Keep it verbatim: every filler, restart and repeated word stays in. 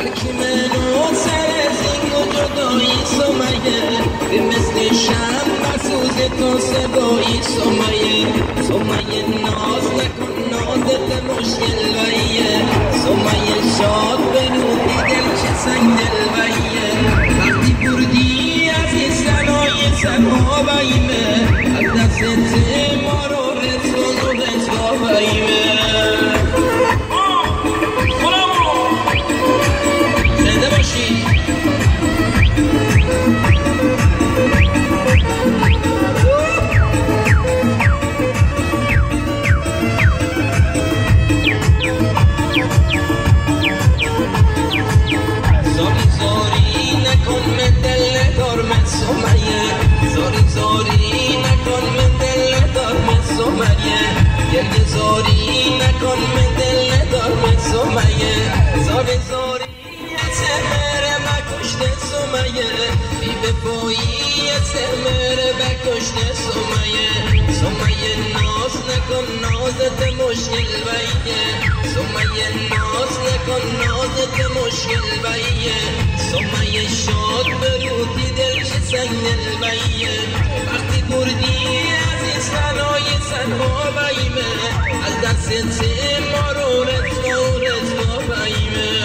ترک منو سر از این و جدایی سمیه به مثل شم مسوز تو سبایی سمیه سمیه ناز نکن نازت مشکل ویه سمیه شاد بنوتی دل چه سنگ دل ویه وقتی بردی از این سنای سنها ویمه از دست ما رو رسون و رسوا ویمه گریه زاری نکن من دل دارم سمیه زاری زاری سمر بکشت سمیه بی بپایی سمر بکشت سمیه سمیه ناز نکن نازت مشکل ویه سمیه ناز نکن نازت مشکل ویه سمیه شاد بروتی دل چه سنگ دل ویه وقتی بردی از این سنای سنها ویمه از دست ما رو رسوا و رسوا ویمه